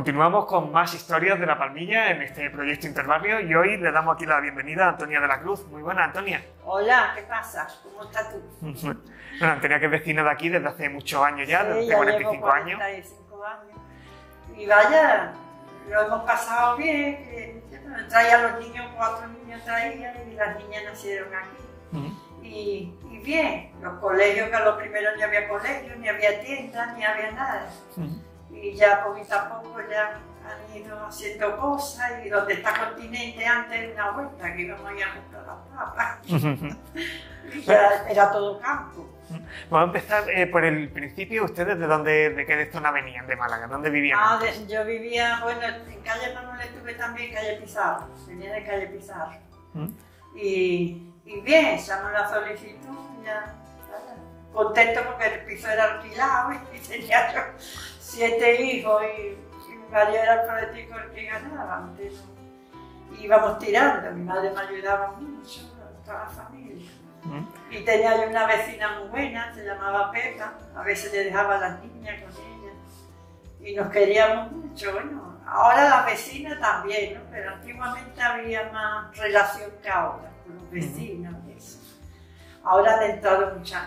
Continuamos con más historias de La Palmilla en este proyecto Interbarrio y hoy le damos aquí la bienvenida a Antonia de la Cruz. Muy buena, Antonia. Hola, ¿qué pasa? ¿Cómo estás tú? Bueno, Antonia, que es vecina de aquí desde hace muchos años ya, Sí, desde ya 45 llevo años. 45 años. Y vaya, lo hemos pasado bien. Traía a los niños, 4 niños traía y las niñas nacieron aquí. Y bien, los colegios, que a lo primero ni había colegios, ni había tiendas, ni había nada. Y ya poquito a poco ya han ido haciendo cosas y donde está Continente antes una vuelta que íbamos a ir a comprar las papas. Y ya era todo campo. Vamos a empezar por el principio. ¿Ustedes de qué zona venían de Málaga? ¿Dónde vivían? Yo vivía, bueno, en calle Manuel estuve también, calle Pizarro. Venía de calle Pizarro. Y bien, echamos la solicitud, ya contento porque el piso era alquilado y tenía yo 7 hijos y mi marido era el político el que ganaba. Entonces, íbamos tirando, mi madre me ayudaba mucho, toda la familia. Y tenía yo una vecina muy buena, se llamaba Pepa, a veces le dejaba a las niñas con ella. Y nos queríamos mucho, bueno, ahora las vecinas también, ¿no? Pero antiguamente había más relación que ahora, con los vecinos y eso. Ahora han entrado muchas...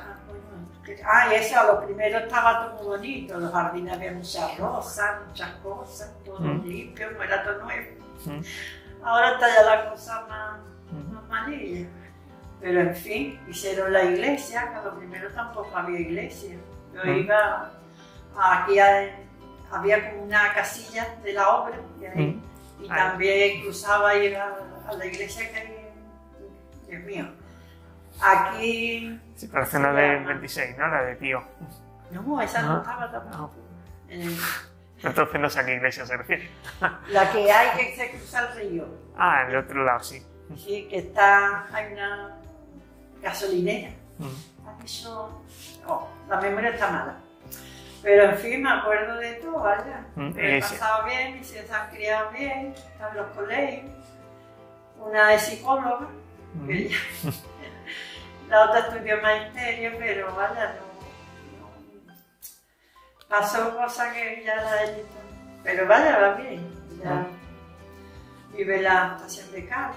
y eso, a lo primero estaba todo muy bonito, los jardines había muchas rosas, muchas cosas, todo limpio, no era todo nuevo. Ahora está ya la cosa más manilla. Pero en fin, hicieron la iglesia, que a lo primero tampoco había iglesia. Yo iba, aquí había como una casilla de la obra, y también cruzaba y iba a la iglesia que hay, Dios mío. Aquí... Sí, parece la de 26, ¿no? La de Tío. No, esa no estaba tampoco. Entonces no sé a qué iglesia se refiere. La que hay que se cruza el río. Ah, en el otro lado, sí. Sí, que está, hay una gasolinera. Eso, la memoria está mala. Pero en fin, me acuerdo de todo, vaya. Me he pasado bien, mis hijos se han criado bien, están en los colegios. Una es psicóloga, que la otra estudió magisterio, pero vaya, no pasó cosas que ya la he visto. Pero vaya, va bien. Ya vive en la estación de carga,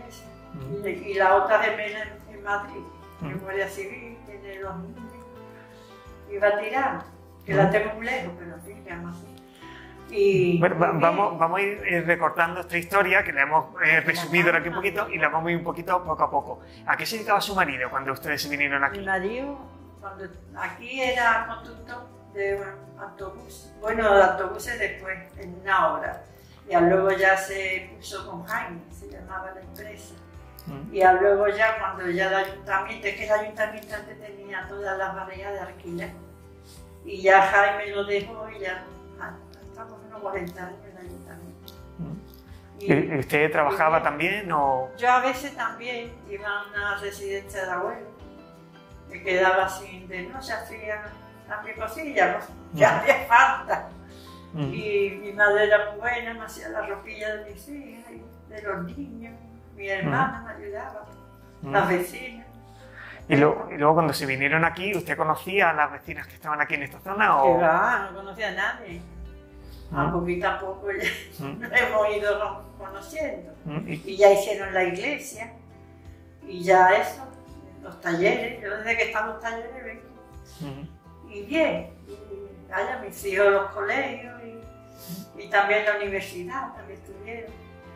y la otra gemela en Madrid, que guardia civil, tiene los niños, y va tirando, que la tengo muy lejos, pero en fin, que además así. Y, bueno, vamos a ir recortando esta historia, que la hemos resumido aquí un poquito, y la vamos a ir un poquito poco a poco. ¿A qué se dedicaba su marido cuando ustedes se vinieron aquí? Mi marido, cuando aquí era conductor de autobús, bueno, de autobuses después, en una obra. Y luego ya se puso con Jaime, se llamaba la empresa. Y luego ya cuando ya el ayuntamiento, es que el ayuntamiento antes tenía todas las barreras de alquiler. Y ya Jaime lo dejó y ya estamos unos 40 años en el ayuntamiento. ¿Y usted trabajaba también o...? Yo a veces también iba a una residencia de abuelos. Me quedaba sin de noche, hacía también cosillas, ya hacía falta. Y mi madre era muy buena, me hacía la ropilla de mis hijas, de los niños, mi hermana me ayudaba, las vecinas. ¿Y luego cuando se vinieron aquí, usted conocía a las vecinas que estaban aquí en esta zona? Que va, no conocía a nadie. A poquito a poco ya nos hemos ido conociendo. Y ya hicieron la iglesia, y ya eso, los talleres, yo desde que están los talleres vengo. Y bien, y vaya, mis hijos los colegios, y también la universidad, también estuvieron.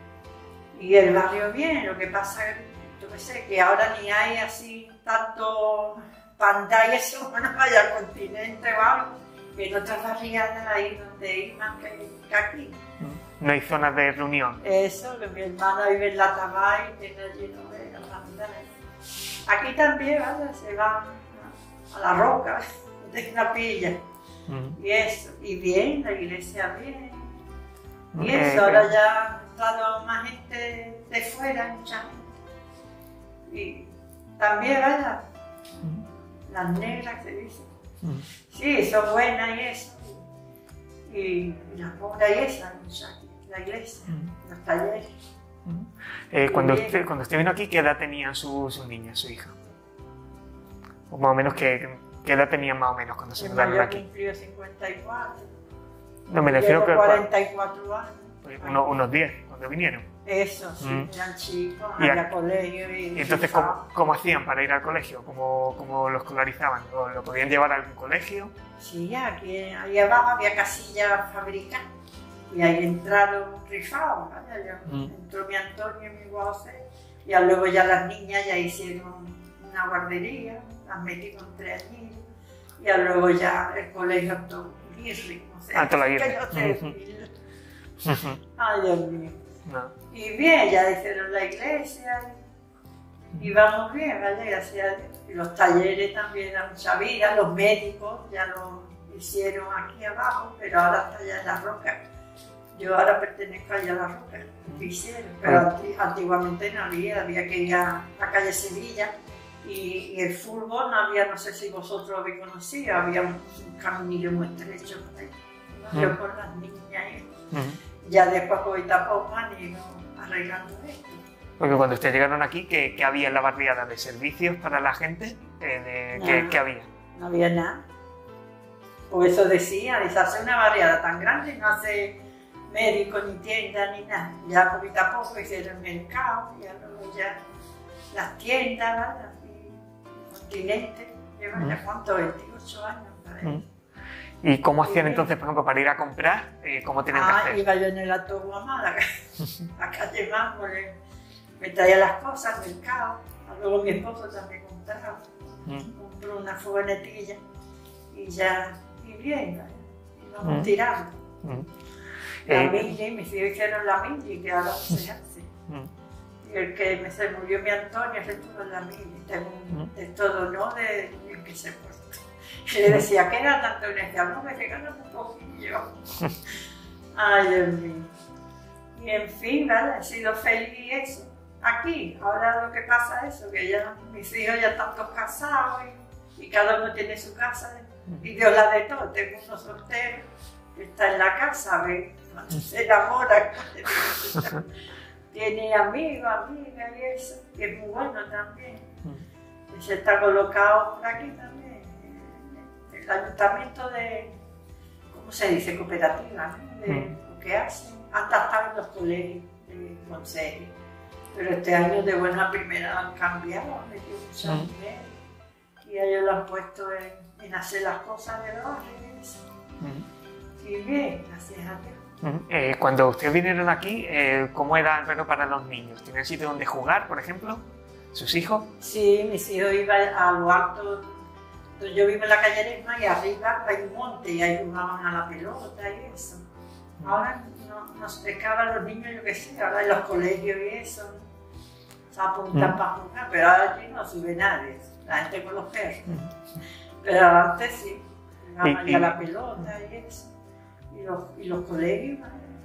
Y el barrio bien, lo que pasa es, yo qué sé, que ahora ni hay así tanto pantallas, bueno, vaya al Continente o algo, que en otras barriadas hay donde ir más que aquí. No hay zonas de reunión. Eso, que mi hermana vive en la Tabay y tiene lleno de pantallas. Aquí también, vaya, se van a la roca, de una pilla. Y eso, y bien, la iglesia bien. Y eso, ahora ya ha estado más gente de fuera, mucha gente. Y también, vaya, las negras se dicen. Sí, son buenas y eso. Y las pobres y esas, la iglesia, los talleres. Cuando usted vino aquí, ¿qué edad tenían sus niñas, su hija? O más o menos, ¿qué edad tenían más o menos cuando se mudaron aquí? Yo cumplí 54. No, me refiero que... 44 años. Pues unos 10, cuando vinieron. Eso, sí, eran chicos, había colegio y entonces, ¿cómo hacían para ir al colegio? ¿Cómo lo escolarizaban? ¿Lo podían llevar a algún colegio? Sí, ahí abajo había casillas fabricadas y ahí entraron rifados, ¿vale? Entró mi Antonio y mi José, y luego ya las niñas ya hicieron una guardería, las metí con 3 niños, y luego ya el colegio Guirri, no sé, ay, Dios mío. No. Y bien, ya hicieron la iglesia, y vamos bien, ¿vale? Gracias a Dios. Y los talleres también dan mucha vida, los médicos ya lo hicieron aquí abajo, pero ahora está allá en La Roca. Yo ahora pertenezco allá a La Roca, lo hicieron, pero antiguamente no había que ir a la calle Sevilla, y el fútbol no había, no sé si vosotros lo habéis conocido, había un caminillo muy estrecho por ahí, yo con las niñas. Ya después ahorita poco han ido arreglando esto. Porque cuando ustedes llegaron aquí, ¿qué había en la barriada? ¿De servicios para la gente? ¿Qué había? No había nada. Por eso decía, se hace una barriada tan grande, no hace médico ni tienda ni nada. Ya poquito a poco hicieron el mercado, y luego ya las tiendas, ¿verdad? Y continentes. Llevan ya cuánto, 28 años para eso. ¿Y cómo hacían entonces, por ejemplo, para ir a comprar? ¿Cómo tenían que hacer? Iba yo en el autobús a Málaga, a calle Mármol, me traía las cosas al mercado, luego mi esposo también compraba, compró una furgonetilla y ya, y bien, íbamos tirando. La mili, mis hijos hicieron la mili, que ahora no se hace. Y el que se murió mi Antonio, se tuvo en la mili, tengo de todo, ¿no? De que se puso. Y le decía, ¿qué era tanto? Y le decía, no, me regalan un poquillo. Ay, Dios mío. Y en fin, ¿vale? He sido feliz eso. Aquí, ahora lo que pasa es eso, que ya mis hijos ya están todos casados y cada uno tiene su casa. Y Dios la de todo. Tengo uno soltero que está en la casa, ¿ves? Se enamora. Tiene amigos, amigas y eso, que es muy bueno también. Y se está colocado por aquí también. El ayuntamiento de, ¿cómo se dice? Cooperativa, ¿no? De lo que hacen. Hasta están en los colegios de consejos. Pero este año de buena primera han cambiado, han metido mucho dinero. Y ellos lo han puesto en hacer las cosas de los barrios. Y bien, gracias a Dios. Cuando ustedes vinieron aquí, ¿cómo era el verano para los niños? ¿Tenían sitio donde jugar, por ejemplo? ¿Sus hijos? Sí, mis hijos iban a lo alto. Yo vivo en la calle Eresma y arriba hay un monte y ahí jugaban a la pelota y eso. Ahora no se pescaban los niños, yo qué sé, ahora en los colegios y eso, se apuntan para jugar, pero ahora allí no sube nadie, la gente con los perros. Pero antes sí, jugaban a la pelota y eso, y los colegios.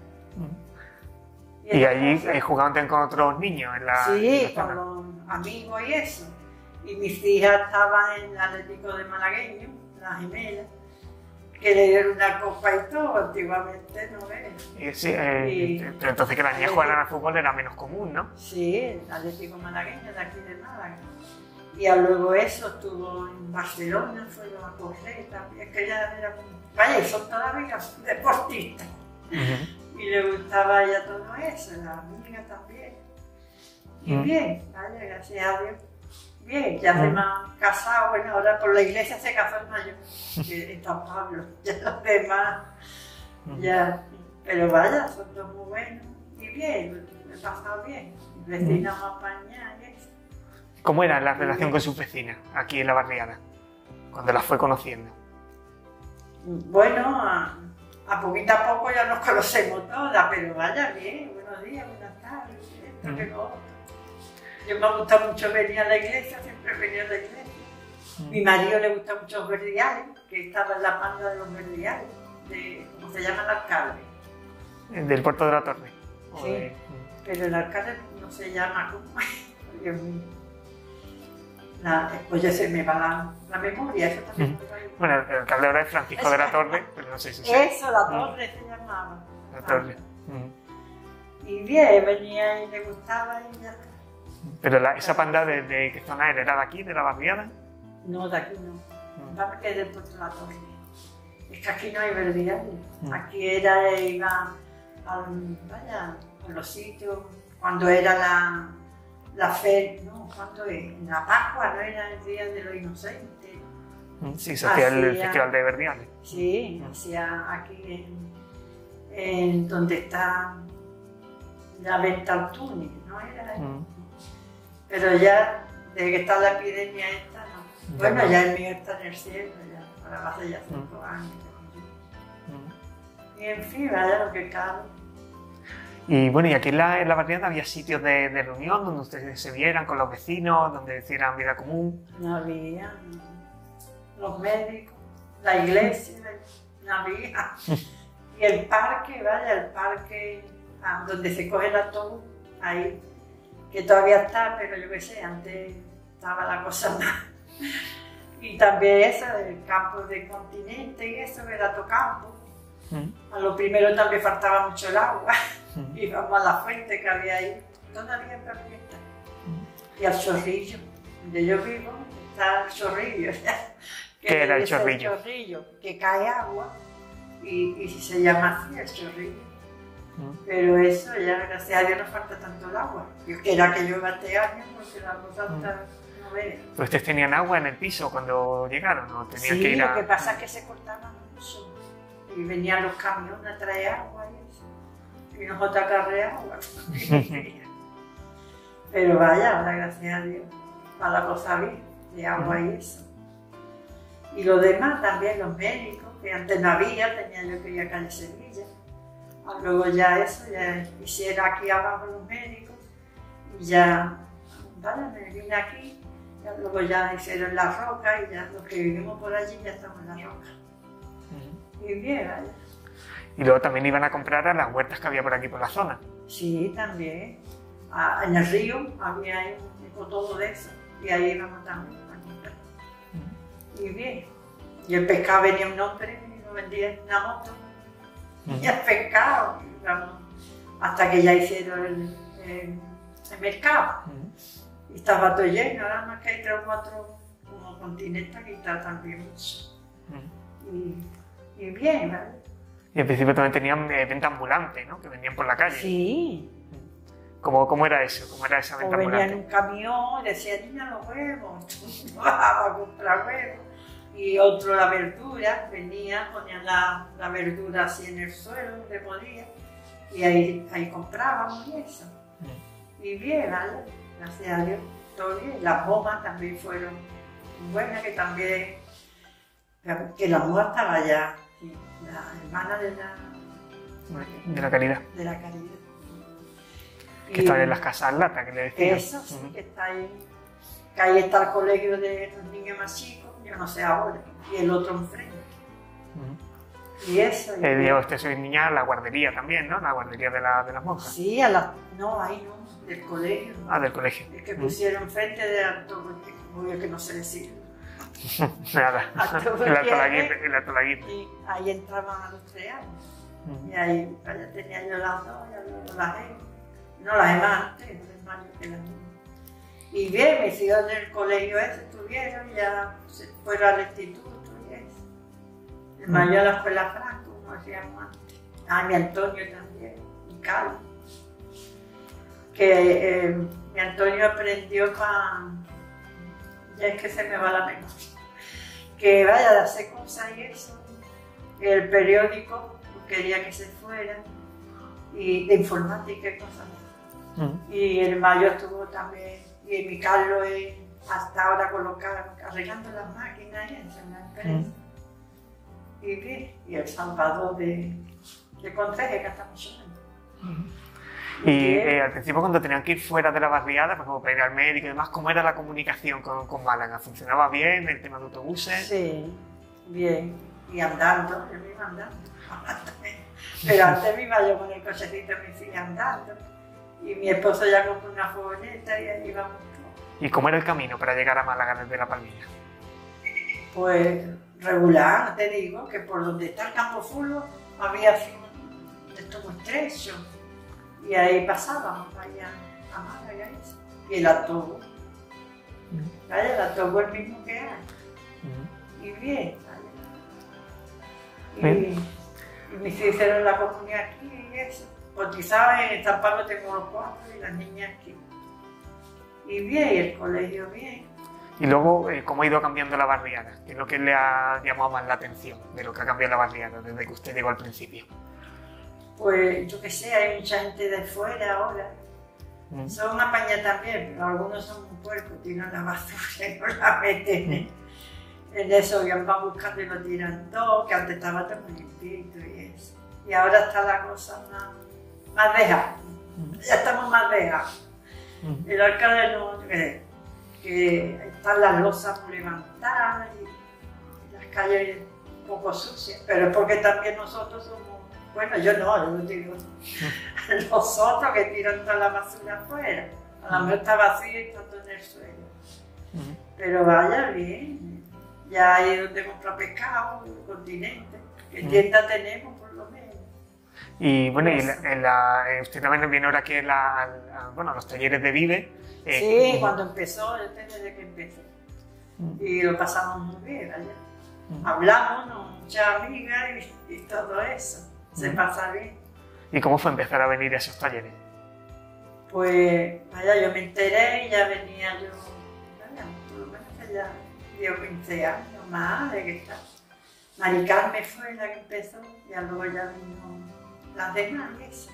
¿Y allí jugaban también con otros niños? Sí, con los amigos y eso. Y mis hijas estaban en el Atlético de Malagueño, las gemelas, que le dieron una copa y todo, antiguamente no es. Sí, pero entonces que las niñas jugaran al fútbol era menos común, ¿no? Sí, el Atlético Malagueño de aquí de Málaga. Y luego eso estuvo en Barcelona, fueron a correr también, que ella era muy... Vaya, son todavía deportistas. Y le gustaba ya todo eso, la amiga también. Y bien, vaya, gracias a Dios. Bien, ya se me han casado, bueno, ahora por la iglesia se casó el mayor, que en San Pablo, ya los demás, ya, pero vaya, son todos muy buenos, y bien, me he pasado bien, mis vecinos me apañan y eso. ¿Cómo era la relación con sus vecinas aquí en la barriada, cuando las fue conociendo? Bueno, a poquito a poco ya nos conocemos todas, pero vaya bien, buenos días, buenas tardes, esto que lo otro. Yo me gusta mucho venir a la iglesia, siempre venía a la iglesia. Mi marido le gusta mucho los verdiales, que estaba en la banda de los verdiales, ¿cómo se llama el alcalde? Del puerto de la Torre. Sí, pero el alcalde no se llama como Dios mío. Pues ya se me va la memoria, eso también. Bueno, el alcalde ahora es Francisco de la Torre, pero no sé si eso, la Torre se llamaba. La Torre. Y bien, venía y le gustaba y ya. ¿Pero esa panda de qué zona era? ¿Era de aquí, de la barriada? No, de aquí no. Va a quedar del puerto de la Torre. Es que aquí no hay verdiales. Aquí iba a los sitios, cuando era la fe, no, ¿cuándo es? En la Pascua, no era el Día de los Inocentes. Sí, se hacía el Festival de Verdiales. Sí, hacía aquí en donde está la Venta Túnez, ¿no era? Pero ya, desde que está la epidemia esta, no. Bueno, ya el mío está en el cielo, ya, ahora hace ya 5 años. Y en fin, vaya lo que cabe. Y bueno, y aquí en la barriada había sitios de reunión donde ustedes se vieran con los vecinos, donde hicieran vida común. No había, los médicos, la iglesia, no había. Y el parque, vaya, el parque donde se coge el autobús, ahí, que todavía está, pero yo qué sé, antes estaba la cosa más. Y también eso, el campo de Continente y eso, era todo campo. A lo primero también faltaba mucho el agua. Íbamos a la fuente que había ahí, todavía perfecta. Y al chorrillo, donde yo vivo, está el chorrillo. ¿Qué era el chorrillo? El chorrillo, que cae agua y se llama así el chorrillo. Pero eso ya, gracias a Dios, no falta tanto el agua. Yo quiera que llueva este año porque la cosa está no ve. ¿Pero ustedes tenían agua en el piso cuando llegaron? ¿O tenían Sí, que ir lo que pasa es que se cortaba mucho. Y venían los camiones a traer agua y eso. Y nosotros a cargar agua. Pero vaya, gracias a Dios, va la cosa bien, de agua y eso. Y lo demás también, los médicos, que antes no había, tenía yo que ir a calle Sevilla. Luego ya eso, ya hiciera aquí abajo los médicos. Y ya, vaya, me vine aquí. Ya luego ya hicieron la roca y ya los que vivimos por allí ya estamos en la roca. Y bien, vaya. Y luego también iban a comprar a las huertas que había por aquí por la zona. Sí, también. En el río había ahí todo de eso. Y ahí íbamos también a comprar. Y bien. Y el pescado venía un hombre y lo vendía en una moto. Y el pescado, digamos, hasta que ya hicieron el mercado. Y estaba todo lleno, nada más que hay 3 o 4 como Continente que está también mucho. Y bien, ¿vale? Y al principio también tenían venta ambulante, ¿no? Que vendían por la calle. Sí. ¿Cómo era eso? ¿Cómo era esa venta ambulante? Venía en un camión, decía, niña, los huevos. Vamos a comprar huevos. Y otro la verdura, venía, ponían la verdura así en el suelo, donde podía, y ahí comprábamos y eso. Y bien, ¿vale? Gracias a Dios, todo bien. Las bombas también fueron buenas, que también, que la mujer estaba allá, la hermana de la caridad. De la caridad. Que estaba en las casas lata, que le decían. Eso, sí, que está ahí. Que ahí está el colegio de los niños más chicos, yo no sé ahora, y el otro enfrente. Y eso. Usted soy niña, la guardería también, ¿no? La guardería de las monjas. Sí, no, ahí no, del colegio. Del colegio. El que pusieron enfrente de obvio que no sé decir. Nada, el Atolaguirre. Y ahí entraban a los 3 años. Y ahí ya tenía yo las 2, ya no las he. No las he más antes, más que las niñas. Y bien, mis hijos en el colegio ese estuvieron, ya se fueron al instituto y eso. El mayor a la escuela Franco, como decíamos antes. Mi Antonio también, mi Carlos. Que mi Antonio aprendió ya es que se me va la memoria, que vaya a hacer cosas y eso. El periódico quería que se fuera, y de informática y cosas así. Y el mayor estuvo también. Y mi Carlos es hasta ahora arreglando las máquinas y eso en la empresa. Y bien, y el Salvador de Conceje, que está mucho años. Y al principio, cuando tenían que ir fuera de la barriada, pues como para ir al médico y demás, ¿cómo era la comunicación con Málaga? ¿Funcionaba bien el tema de autobuses? Sí, bien. Y andando, yo me iba andando. Pero antes me iba yo con el cochecito de mi hija andando. Y mi esposo ya compró una furgoneta y ahí íbamos todos. ¿Y cómo era el camino para llegar a Málaga desde La Palmilla? Pues regular, te digo, que por donde está el campo fútbol había así esto muy estrecho. Y ahí pasábamos allá a Málaga y el autobús. ¿Vale? El autobús es el mismo que hay. Y bien, ¿vale? Y me hicieron la comunión aquí y eso. Bautizada en San Pablo tengo los 4 y las niñas aquí. Y bien, y el colegio bien. Y luego, ¿cómo ha ido cambiando la barriada? ¿Qué es lo que le ha llamado más la atención de lo que ha cambiado la barriada desde que usted llegó al principio? Pues yo qué sé, hay mucha gente de fuera ahora. Son apañadas también, pero algunos son un puerco, tiran la basura y no la meten en eso, y van buscando y lo tiran todo, que antes estaba todo muy limpito y eso. Y ahora está la cosa más dejada, ya estamos más dejados. El alcalde no cree que están las losas muy levantadas y las calles un poco sucias, pero es porque también nosotros somos, bueno, yo no digo, nosotros que tiran toda la basura afuera, a lo mejor está vacío y está todo en el suelo. Pero vaya bien, ya hay donde comprar pescado, en el continente, que tienda tenemos por lo menos. Y bueno, usted también viene ahora aquí a los talleres de Vive. Sí, cuando empezó, desde que empecé. Y lo pasamos muy bien allá. Hablamos con muchas amigas y todo eso. Se pasa bien. ¿Y cómo fue empezar a venir a esos talleres? Pues, vaya, yo me enteré y ya venía yo, vaya, por lo menos ya dio 15 años más de que está. Mari Carmen fue la que empezó, y luego ya vino las demás y eso.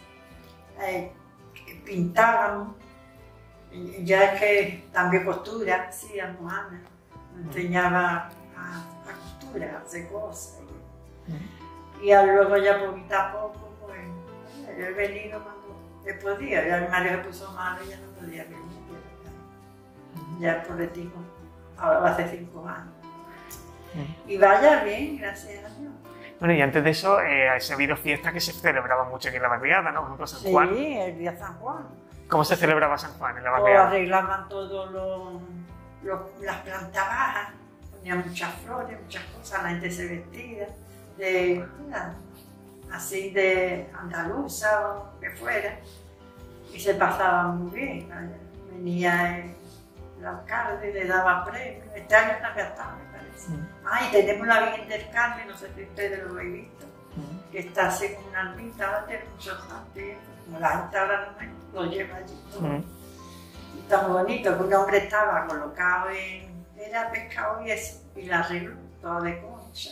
Pintábamos, ya es que también costura, hacíamos Ana, nos enseñaba a costura, a hacer cosas. Y luego ya poquito a poco, pues, yo he venido cuando he podido, ya mi marido se puso malo y ya no podía venir. Ya por el tiempo, ahora hace 5 años. Y vaya bien, gracias a Dios. Bueno, y antes de eso, ha habido fiestas que se celebraban mucho aquí en la barriada, ¿no? Por ejemplo, San Juan. Sí, el día San Juan. ¿Cómo se celebraba San Juan en la O barriada? arreglaban todas las plantas bajas, ponían muchas flores, muchas cosas, la gente se vestía así de andaluza o lo que fuera, y se pasaba muy bien. Venía el alcalde y le daba premios. Este año también está, me parece. Y tenemos la Virgen del Carmen, no sé si ustedes lo habéis visto, que está así como una ermita, va a tener muchos santos, como la gente ahora no lo lleva allí todo. Y está muy bonito, que un hombre estaba colocado era pescado y eso, y la arregló toda de concha.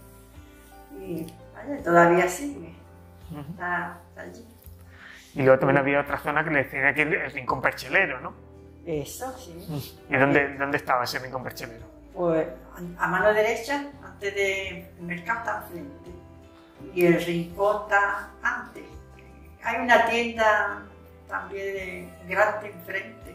Y vaya, todavía sigue, está allí. Y luego también había otra zona que le decían aquí el rincón perchelero, ¿no? Eso, sí. ¿Y dónde estaba ese rincón perchelero? Pues a mano derecha, antes del mercado está enfrente, y el rincón está antes. Hay una tienda también grande enfrente.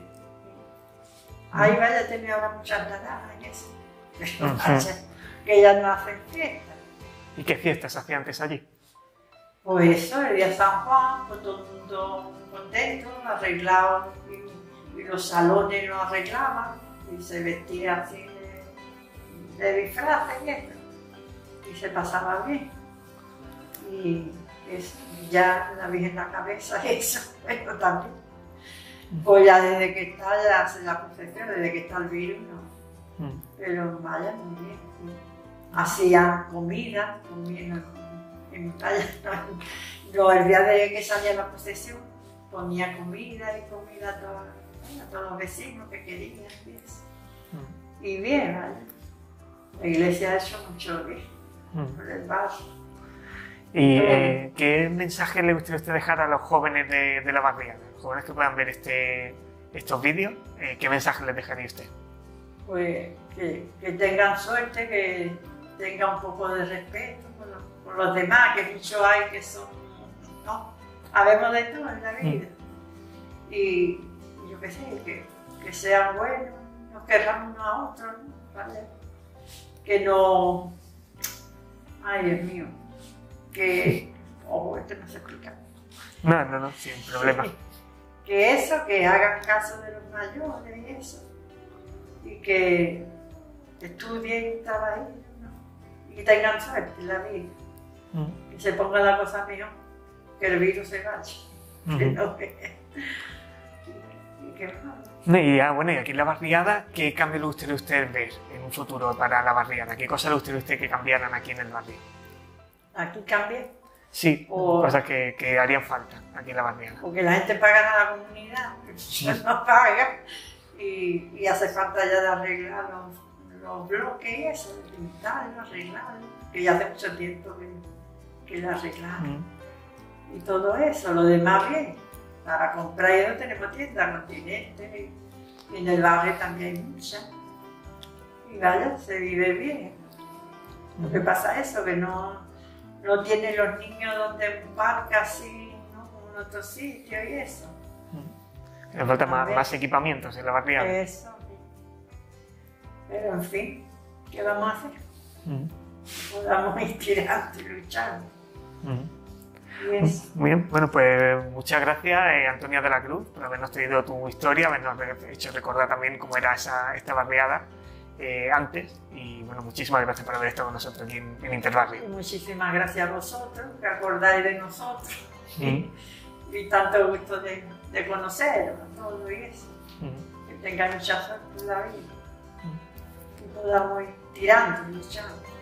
Ahí vaya, tenía ahora muchas naranjas y eso. Pero vaya, que ya no hacen fiesta. ¿Y qué fiestas hacía antes allí? Pues eso, el día San Juan, pues todo el mundo contento, arreglado, y los salones lo arreglaban, y se vestía así de disfraces y eso, y se pasaba bien. Y eso, ya la Virgen en la cabeza, eso, pero también. Pues ya desde que está, ya hace la procesión, desde que está el virus, no. Pero vaya, muy bien. Hacían comida, en playa, no, el día de que salía la procesión, ponía comida y comida a todos los vecinos que querían y eso. Y bien, ¿vale? La iglesia ha hecho mucho bien por el barrio. ¿Y qué mensaje le gustaría a usted dejar a los jóvenes de la barriada? Los jóvenes que puedan ver estos vídeos, ¿qué mensaje les dejaría usted? Pues que tengan suerte, que tengan un poco de respeto por los demás, que muchos hay que son, ¿no? Habemos de todo en la vida. Y yo qué sé, que sean buenos, nos querramos unos a otros, ¿no? ¿Vale? Que no... Ay, Dios mío, que... esto no se explica. No, sin problema. Que eso, que hagan caso de los mayores y eso. Y que estudien y trabajen, ¿no? Y tengan suerte en la vida. Y se ponga la cosa mejor, que el virus se vaya. Que no, y que no. Y aquí en la barriada, ¿qué cambio le gustaría a usted ver en un futuro para la barriada? ¿Qué cosas le gustaría a usted que cambiaran aquí en el barrio? aquí cambie. Sí, cosas que harían falta aquí en la barriada. Porque la gente paga a la comunidad, no paga, y hace falta ya de arreglar los bloques y eso, de pintarlo, arreglarlo, que ya hace mucho tiempo que lo arreglaron. Y todo eso, lo demás bien. Para comprar ya no tenemos tienda, Continente, y en el barrio también hay muchas. Y vaya, se vive bien. Lo que pasa es eso, que no tienen los niños donde un parque así, ¿no? Como en otro sitio y eso. Le falta más equipamientos en la barriada. Eso. Pero en fin, ¿qué vamos a hacer? Podamos ir tirando y luchando. Y eso. Muy bien, bueno, pues muchas gracias, Antonia de la Cruz, por habernos traído tu historia, habernos hecho recordar también cómo era esta barriada antes. Y bueno, muchísimas gracias por haber estado con nosotros aquí en Interbarrio. Y muchísimas gracias a vosotros, que acordáis de nosotros. Y tanto gusto de conoceros, todo y eso. Que tengáis mucha suerte en la vida. Que podamos ir tirando y luchando.